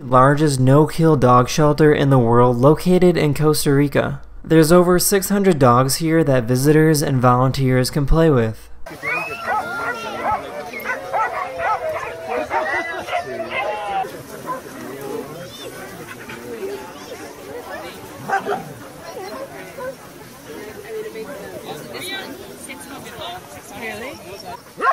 largest no-kill dog shelter in the world located in Costa Rica. There's over 600 dogs here that visitors and volunteers can play with. Really?